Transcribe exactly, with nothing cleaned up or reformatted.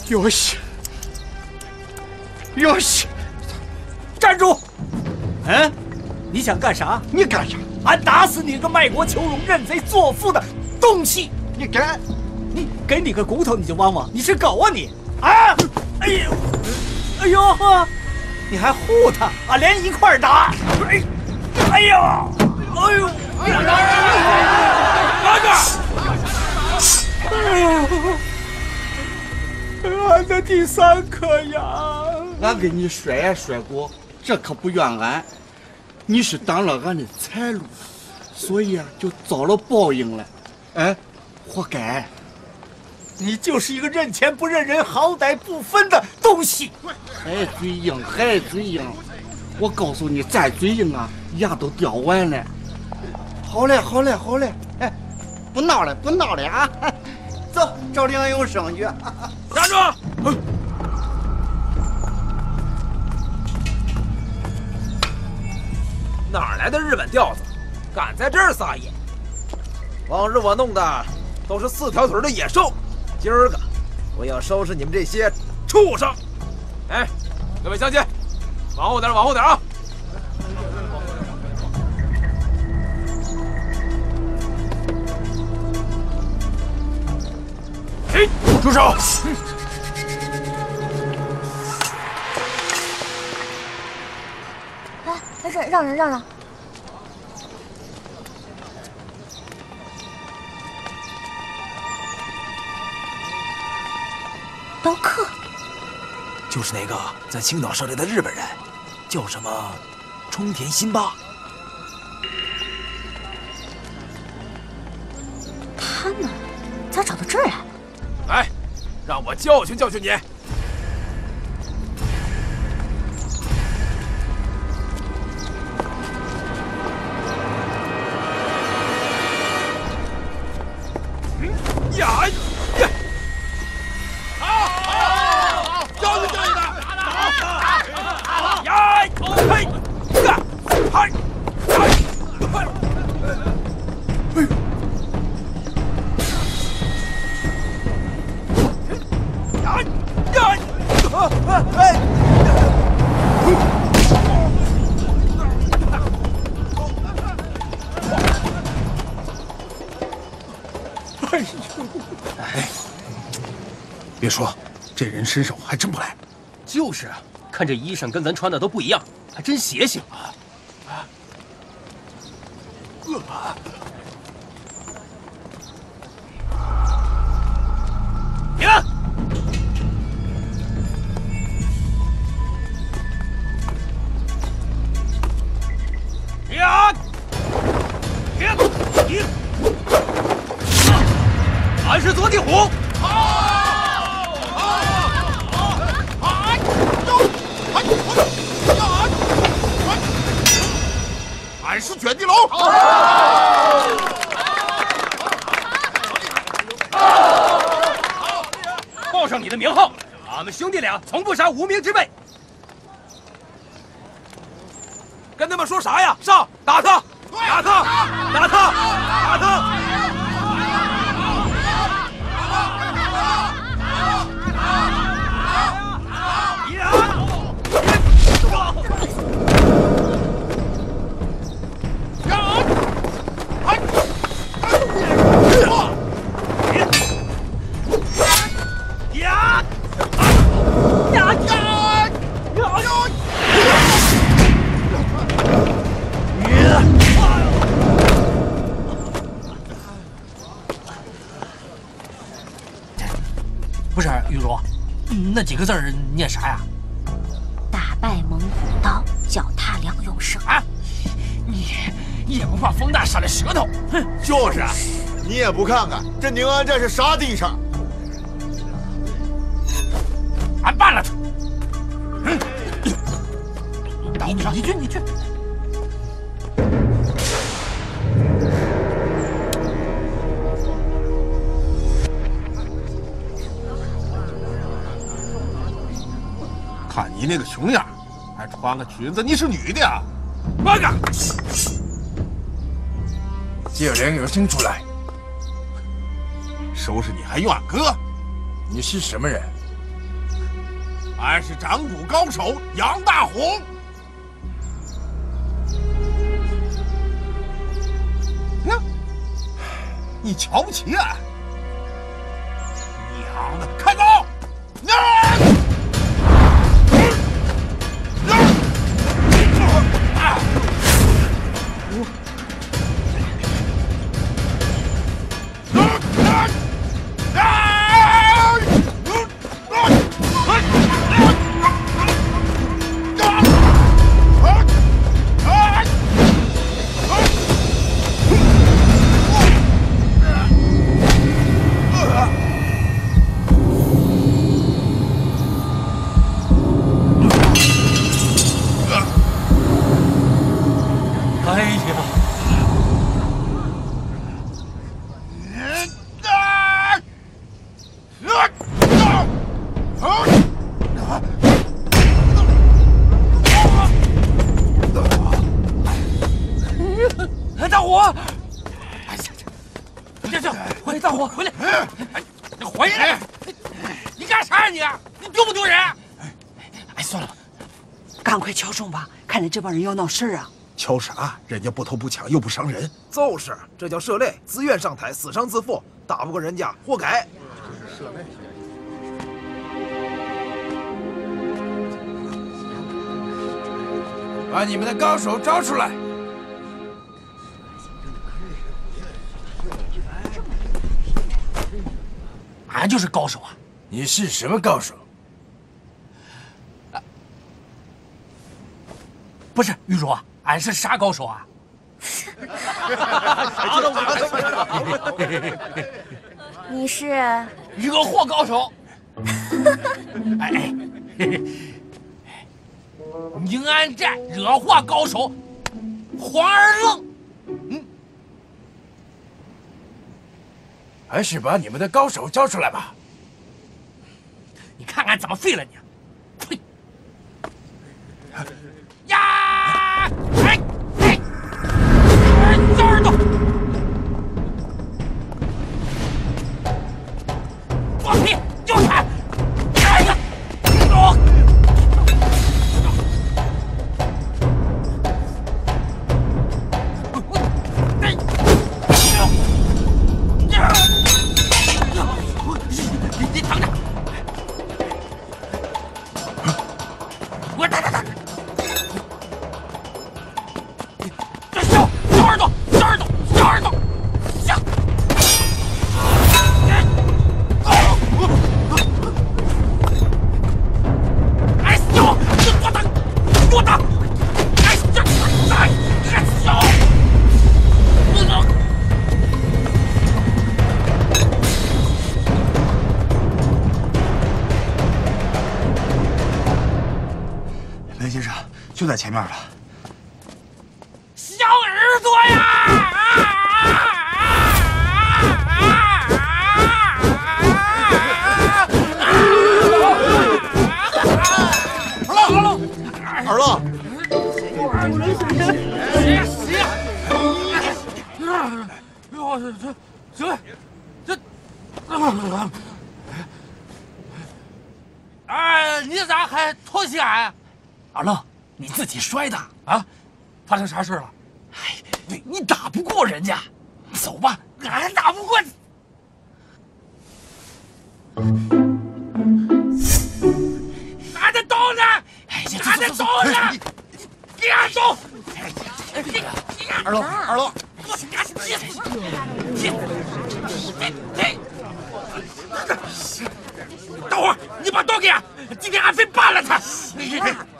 哟西，哟西，站住！嗯，你想干啥？ 你干啥？ 俺打死你个卖国求荣、认贼作父的东西！ 你敢？ 你给你个骨头你就汪汪？你是狗啊你！啊！哎呦，哎呦呵！你还护他？俺连一块打！哎，哎呦，哎呦！拿着！俺的第三颗牙！ 俺给你说也说过，这可不怨俺，你是挡了俺的财路，所以啊就遭了报应了。哎，活该！ 你就是一个认钱不认人、好歹不分的东西！ 还嘴硬，还嘴硬！我告诉你，再嘴硬啊，牙都掉完了。好嘞，好嘞，好嘞！哎，不闹了，不闹了啊！走，找梁永生去。 站住！嗯、哪来的日本吊子，敢在这儿撒野？往日我弄的都是四条腿的野兽，今儿个我要收拾你们这些畜生！哎，各位乡亲，往后点，往后点啊！哎，住手！ 哎，让让让让让！刀客， 就是那个在青岛设立的日本人，叫什么冲田新八。 他们咋找到这儿来了？ 来，让我教训教训你！呀呀！好，好，好，教训教训他！好，呀，嘿，呀，嗨，嗨，嗨，哎。 哎，别说，这人身手还真不赖。 就是啊，看这衣裳跟咱穿的都不一样，还真邪性啊！啊！ 呃。 停！停！停！停！俺是左地虎。好！好！好！哎！走！哎！呀！ 俺是卷地龙。 报上你的名号，俺们兄弟俩从不杀无名之辈。 跟他们说啥呀？上，打他！打他！打他！打他！ 不是玉茹，那几个字儿念啥呀？ 打败猛虎刀，脚踏梁永生。 啊！你也不怕风大闪了舌头？哼！ 就是啊，你也不看看这宁安寨是啥地上？ 俺办了他！嗯，你你你去你去。 看你那个熊样，还穿个裙子，你是女的呀？ 八个， 叫梁永生出来！ 收拾你还怨哥？ 你是什么人？ 俺是掌鼓高手杨大虎。呀，你瞧不起俺？娘的，开走！ 这帮人要闹事啊！ 敲啥？人家不偷不抢又不伤人。 就是，这叫涉类，自愿上台，死伤自负，打不过人家，活该。 涉类。 把你们的高手招出来！ 俺就是高手啊！ 你是什么高手？ 不是玉茹，俺是啥高手啊？ 啥都你是惹祸高手。哎，宁安寨惹祸高手黄二愣。嗯， 还是把你们的高手交出来吧。 你看俺怎么废了你！呸！呀！哎哎！小耳朵，放屁！就他！哎呀！哦！哎！你你等着！我打打打！ 就在前面了， 小耳朵呀！ 二愣，二愣， 谁谁呀？我这这这这，啊！你咋还偷袭俺？二愣。 你自己摔的啊！发生啥事了？哎，对你打不过人家，走吧，俺打不过你。俺的刀呢？俺的刀呢？给俺走！ 二愣，二愣， 我给俺气死！等会儿，你把刀给俺，今天俺非办了他！